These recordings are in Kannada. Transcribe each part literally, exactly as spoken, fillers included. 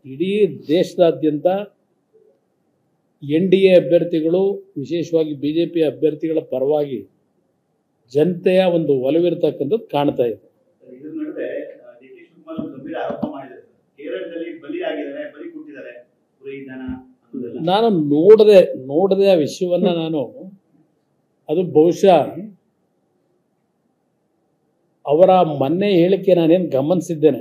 ಇಡೀ ದೇಶದಾದ್ಯಂತ ಎನ್ ಡಿ ಎ ಅಭ್ಯರ್ಥಿಗಳು ವಿಶೇಷವಾಗಿ ಬಿ ಜೆ ಪಿ ಅಭ್ಯರ್ಥಿಗಳ ಪರವಾಗಿ ಜನತೆಯ ಒಂದು ಒಲವಿರತಕ್ಕಂಥದ್ದು ಕಾಣ್ತಾ ಇದೆ. ನಾನು ನೋಡದೆ ನೋಡದೆ ಆ ವಿಷಯವನ್ನ ನಾನು ಅದು ಬಹುಶಃ ಅವರ ಮೊನ್ನೆ ಹೇಳಿಕೆ ನಾನೇನು ಗಮನಿಸಿದ್ದೇನೆ.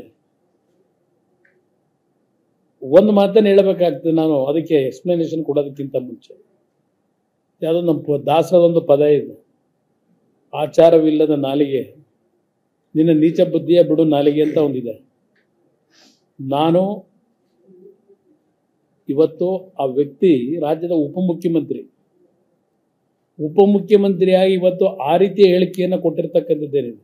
ಒಂದು ಮಾತನ್ನು ಹೇಳಬೇಕಾಗ್ತದೆ ನಾನು, ಅದಕ್ಕೆ ಎಕ್ಸ್ಪ್ಲನೇಷನ್ ಕೊಡೋದಕ್ಕಿಂತ ಮುಂಚೆ. ಯಾವುದೋ ನಮ್ಮ ದಾಸರದೊಂದು ಪದ ಇದೆ, ಆಚಾರವಿಲ್ಲದ ನಾಲಿಗೆ ನಿನ್ನ ನೀಚ ಬುದ್ಧಿಯ ಬಿಡು ನಾಲಿಗೆ ಅಂತ ಒಂದಿದೆ. ನಾನು ಇವತ್ತು ಆ ವ್ಯಕ್ತಿ ರಾಜ್ಯದ ಉಪಮುಖ್ಯಮಂತ್ರಿ ಉಪಮುಖ್ಯಮಂತ್ರಿಯಾಗಿ ಇವತ್ತು ಆ ರೀತಿಯ ಹೇಳಿಕೆಯನ್ನು ಕೊಟ್ಟಿರ್ತಕ್ಕಂಥದ್ದೇನಿದೆ.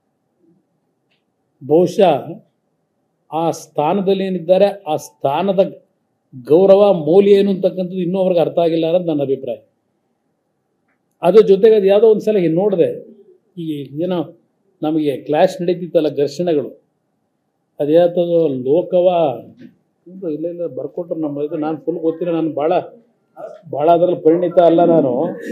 ಬಹುಶಃ ಆ ಸ್ಥಾನದಲ್ಲಿ ಏನಿದ್ದಾರೆ ಆ ಸ್ಥಾನದ ಗೌರವ ಮೌಲ್ಯ ಏನು ಅಂತಕ್ಕಂಥದ್ದು ಇನ್ನೂ ಅವ್ರಿಗೆ ಅರ್ಥ ಆಗಿಲ್ಲ ಅನ್ನೋದು ನನ್ನ ಅಭಿಪ್ರಾಯ. ಅದ್ರ ಜೊತೆಗೆ ಅದು ಯಾವುದೋ ಒಂದು ಸಲ ನೋಡಿದೆ, ಈ ಏನೋ ನಮಗೆ ಕ್ಲಾಶ್ ನಡೀತಿತ್ತಲ್ಲ, ಘರ್ಷಣೆಗಳು, ಅದ್ಯಾತದು ಲೋಕವ ಇಲ್ಲ ಇಲ್ಲ ಬರ್ಕೊಟ್ರು ನಮ್ಮ ಇದು. ನಾನು ಫುಲ್ ಗೊತ್ತಿಲ್ಲ, ನಾನು ಭಾಳ ಭಾಳ ಅದರಲ್ಲಿ ಪರಿಣಿತ ಅಲ್ಲ ನಾನು.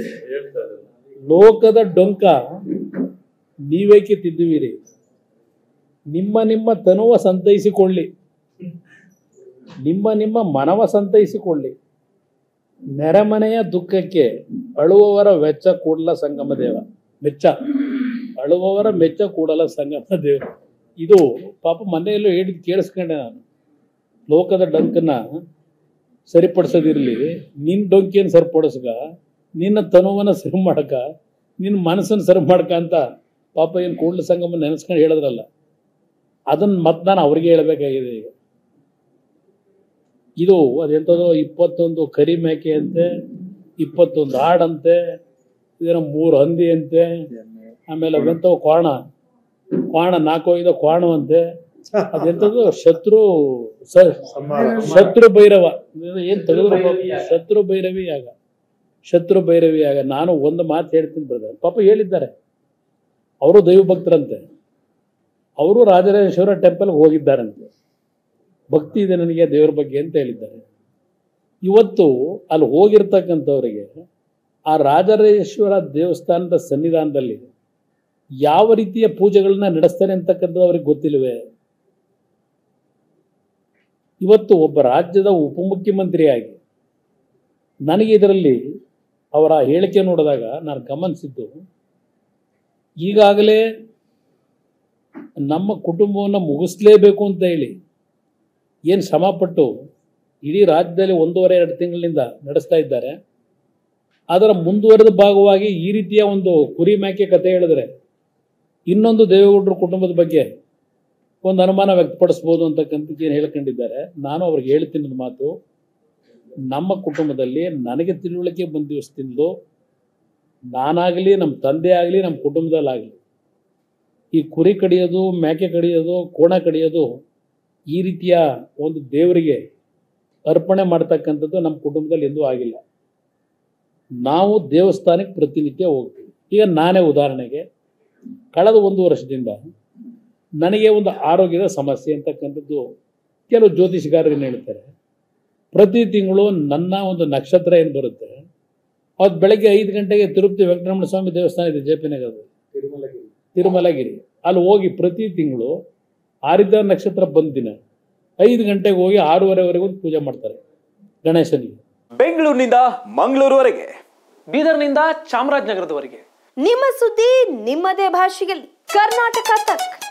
ಲೋಕದ ಡೊಂಕ ನೀವೇಕೆ ತಿದ್ದುವಿರಿ, ನಿಮ್ಮ ನಿಮ್ಮ ತನುವ ಸಂತೈಸಿಕೊಳ್ಳಿ, ನಿಮ್ಮ ನಿಮ್ಮ ಮನವ ಸಂತೈಸಿಕೊಳ್ಳಿ, ನೆರೆಮನೆಯ ದುಃಖಕ್ಕೆ ಅಳುವವರ ವೆಚ್ಚ ಕೂಡಲ ಸಂಗಮ ದೇವ ಮೆಚ್ಚ ಅಳುವವರ ಮೆಚ್ಚ ಕೂಡಲ ಸಂಗಮ ದೇವ. ಇದು ಪಾಪ ಮನೆಯಲ್ಲೂ ಹೇಳಿದ್ ಕೇಳಿಸ್ಕೊಂಡೆ ನಾನು. ಲೋಕದ ಡೊಂಕನ್ನ ಸರಿಪಡಿಸೋದಿರಲಿ, ನಿನ್ನ ಡೊಂಕಿಯನ್ನು ಸರಿಪಡಿಸ್ಕ, ನಿನ್ನ ತನುವನ್ನು ಸರಿ ಮಾಡಕ, ನಿನ್ನ ಮನಸ್ಸನ್ನು ಸರಿ ಮಾಡ್ಕ ಅಂತ ಪಾಪ ಏನು ಕೂಡಲ ಸಂಗಮ ನೆನೆಸ್ಕೊಂಡು ಹೇಳಿದ್ರಲ್ಲ, ಅದನ್ನು ಮತ್ತೆ ನಾನು ಅವ್ರಿಗೆ ಹೇಳಬೇಕಾಗಿದೆ. ಈಗ ಇದು ಅದೆಂಥದ್ದು ಇಪ್ಪತ್ತೊಂದು ಕರಿ ಮೇಕೆ ಅಂತೆ, ಇಪ್ಪತ್ತೊಂದು ಆಡಂತೆ, ಇದೇನೋ ಮೂರು ಹಂದಿ ಅಂತೆ, ಆಮೇಲೆ ಅವೆಂಥವು ಕ್ವಾಣ ಕ್ವಾಣ ನಾಲ್ಕೈದ ಕ್ವಾಣ ಅಂತೆ, ಅದೆಂಥದ್ದು ಶತ್ರು ಶತ್ರು ಭೈರವ ಏನು ತೆಗೆದ್ರು ಶತ್ರು ಭೈರವಿ ಆಗ ಶತ್ರು ಭೈರವಿ ಆಗ. ನಾನು ಒಂದು ಮಾತು ಹೇಳ್ತೀನಿ ಬ್ರದರ್, ಪಾಪ ಹೇಳಿದ್ದಾರೆ, ಅವರು ದೈವ ಭಕ್ತರಂತೆ, ಅವರು ರಾಜರಾಜೇಶ್ವರ ಟೆಂಪಲ್ಗೆ ಹೋಗಿದ್ದಾರಂತೆ, ಭಕ್ತಿ ಇದೆ ನನಗೆ ದೇವರ ಬಗ್ಗೆ ಅಂತ ಹೇಳಿದ್ದಾರೆ. ಇವತ್ತು ಅಲ್ಲಿ ಹೋಗಿರ್ತಕ್ಕಂಥವರಿಗೆ ಆ ರಾಜರಾಜೇಶ್ವರ ದೇವಸ್ಥಾನದ ಸನ್ನಿಧಾನದಲ್ಲಿ ಯಾವ ರೀತಿಯ ಪೂಜೆಗಳನ್ನ ನಡೆಸ್ತಾರೆ ಅಂತಕ್ಕಂಥದ್ದು ಅವ್ರಿಗೆ ಗೊತ್ತಿಲ್ವೇ? ಇವತ್ತು ಒಬ್ಬ ರಾಜ್ಯದ ಉಪಮುಖ್ಯಮಂತ್ರಿಯಾಗಿ ನನಗೆ ಇದರಲ್ಲಿ ಅವರ ಹೇಳಿಕೆ ನೋಡಿದಾಗ ನಾನು ಗಮನಿಸಿದ್ದು, ಈಗಾಗಲೇ ನಮ್ಮ ಕುಟುಂಬವನ್ನು ಮುಗಿಸ್ಲೇಬೇಕು ಅಂತ ಹೇಳಿ ಏನು ಶ್ರಮಪಟ್ಟು ಇಡೀ ರಾಜ್ಯದಲ್ಲಿ ಒಂದೂವರೆ ಎರಡು ತಿಂಗಳಿಂದ ನಡೆಸ್ತಾ ಇದ್ದಾರೆ. ಅದರ ಮುಂದುವರೆದ ಭಾಗವಾಗಿ ಈ ರೀತಿಯ ಒಂದು ಕುರಿ ಮೇಕೆ ಕಥೆ ಹೇಳಿದ್ರೆ ಇನ್ನೊಂದು ದೇವೇಗೌಡರ ಕುಟುಂಬದ ಬಗ್ಗೆ ಒಂದು ಅನುಮಾನ ವ್ಯಕ್ತಪಡಿಸ್ಬೋದು ಅಂತಕ್ಕಂಥದ್ದು ಏನು ಹೇಳ್ಕೊಂಡಿದ್ದಾರೆ. ನಾನು ಅವ್ರಿಗೆ ಹೇಳ್ತೀನಿ ಒಂದು ಮಾತು, ನಮ್ಮ ಕುಟುಂಬದಲ್ಲಿ ನನಗೆ ತಿಳುವಳಿಕೆ ಬಂದ ದಿವಸದಿಂದಲೂ ನಾನಾಗಲಿ ನಮ್ಮ ತಂದೆ ಆಗಲಿ ನಮ್ಮ ಕುಟುಂಬದಲ್ಲಾಗಲಿ ಈ ಕುರಿ ಕಡಿಯೋದು, ಮೇಕೆ ಕಡಿಯೋದು, ಕೋಣ ಕಡಿಯೋದು, ಈ ರೀತಿಯ ಒಂದು ದೇವರಿಗೆ ಅರ್ಪಣೆ ಮಾಡ್ತಕ್ಕಂಥದ್ದು ನಮ್ಮ ಕುಟುಂಬದಲ್ಲಿ ಎಂದೂ ಆಗಿಲ್ಲ. ನಾವು ದೇವಸ್ಥಾನಕ್ಕೆ ಪ್ರತಿನಿತ್ಯ ಹೋಗ್ತೀವಿ. ಈಗ ನಾನೇ ಉದಾಹರಣೆಗೆ ಕಳೆದ ಒಂದು ವರ್ಷದಿಂದ ನನಗೆ ಒಂದು ಆರೋಗ್ಯದ ಸಮಸ್ಯೆ ಅಂತಕ್ಕಂಥದ್ದು ಕೆಲವು ಜ್ಯೋತಿಷಗಾರರು ಏನು ಹೇಳ್ತಾರೆ, ಪ್ರತಿ ತಿಂಗಳು ನನ್ನ ಒಂದು ನಕ್ಷತ್ರ ಏನು ಬರುತ್ತೆ ಅವತ್ತು ಬೆಳಗ್ಗೆ ಐದು ಗಂಟೆಗೆ ತಿರುಪತಿ ವೆಂಕಟರಮಣ ಸ್ವಾಮಿ ದೇವಸ್ಥಾನ ಇದೆ ಜೆ ಪಿ ನಗರದಲ್ಲಿ, ತಿರುಮಲಗಿರಿ ತಿರುಮಲಗಿರಿ ಅಲ್ಲಿ ಹೋಗಿ ಪ್ರತಿ ತಿಂಗಳು ಆರಿದ್ದ ನಕ್ಷತ್ರ ಬಂದ ದಿನ ಐದು ಗಂಟೆಗೆ ಹೋಗಿ ಆರೂವರೆವರೆಗೂ ಪೂಜೆ ಮಾಡ್ತಾರೆ ಗಣೇಶನಿಗೆ. ಬೆಂಗಳೂರಿನಿಂದ ಮಂಗಳೂರುವರೆಗೆ, ಬೀದರ್ನಿಂದ ಚಾಮರಾಜನಗರದವರೆಗೆ ನಿಮ್ಮ ಸುದ್ದಿ ನಿಮ್ಮದೇ ಭಾಷೆಯಲ್ಲಿ ಕರ್ನಾಟಕ ತಕ್.